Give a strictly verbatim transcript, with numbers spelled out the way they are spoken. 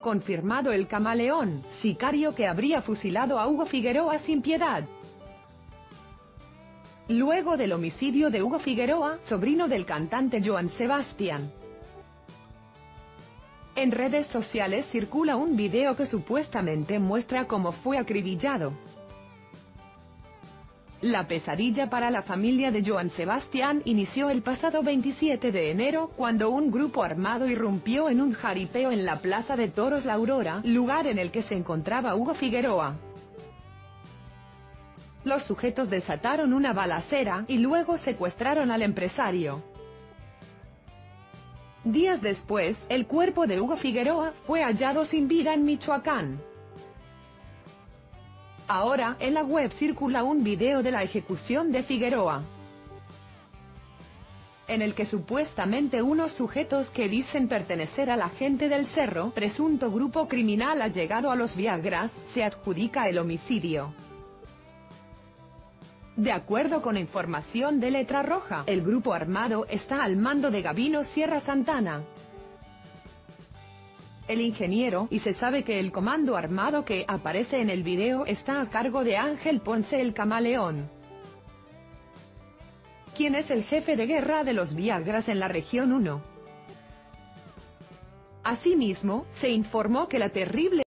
Confirmado el Camaleón, sicario que habría fusilado a Hugo Figueroa sin piedad. Luego del homicidio de Hugo Figueroa, sobrino del cantante Joan Sebastián. En redes sociales circula un video que supuestamente muestra cómo fue acribillado. La pesadilla para la familia de Joan Sebastián inició el pasado veintisiete de enero, cuando un grupo armado irrumpió en un jaripeo en la Plaza de Toros La Aurora, lugar en el que se encontraba Hugo Figueroa. Los sujetos desataron una balacera, y luego secuestraron al empresario. Días después, el cuerpo de Hugo Figueroa fue hallado sin vida en Michoacán. Ahora, en la web circula un video de la ejecución de Figueroa, en el que supuestamente unos sujetos que dicen pertenecer a la Gente del Cerro, presunto grupo criminal allegado a los Viagras, se adjudica el homicidio. De acuerdo con información de Letra Roja, el grupo armado está al mando de Gabino Sierra Santana, el ingeniero, y se sabe que el comando armado que aparece en el video está a cargo de Ángel Ponce el Camaleón, quien es el jefe de guerra de los Viagras en la región uno. Asimismo, se informó que la terrible